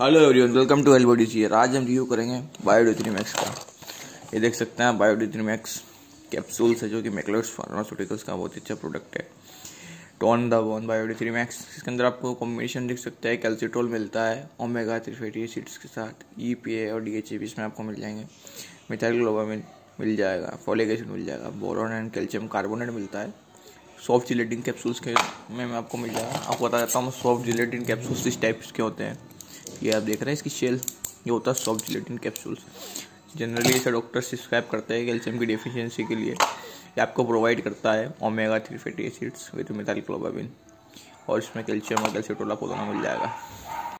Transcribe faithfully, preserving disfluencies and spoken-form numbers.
Hello everyone, welcome to एलबॉडी जी। आज हम रिव्यू करेंगे बायोडी थ्री मैक्स का। ये देख सकते हैं बायोडी थ्री मैक्स कैप्सूल्स है, जो कि मैक्लोड्स फार्मास्यूटिकल्स का बहुत अच्छा प्रोडक्ट है। Tone the bone bio D three max. इसके अंदर आपको कॉम्बिनेशन दिख सकता है, कैल्सिट्रोल मिलता है ओमेगा थ्री फैटी एसिड्स के साथ, ई पी ए और डी एच ए भी इसमें आपको मिल जाएंगे। मिथाइलग्लोबामिन मिल जाएगा, फॉलिक एसिड मिल जाएगा, बोरोन एंड कैल्शियम कार्बोनेट मिलता है। सॉफ्ट जिलेटिन कैप्सूल्स के में मैं आपको मिल जाएगा। आपको बता देता हूँ सॉफ्ट जिलेटिन कैप्सूल्स इस टाइप्स के होते हैं। ये आप देख रहे हैं इसकी शेल, ये होता है सॉफ्ट जिलेटिन कैप्सूल्स। जनरली इसे डॉक्टर सब्सक्राइब करते हैं कैल्शियम की डेफिशिएंसी के लिए। ये आपको प्रोवाइड करता है omega three fatty acids with methylcobalamin, और इसमें कैल्शियम और कैल्सिट्रोल आपको दोनों मिल जाएगा।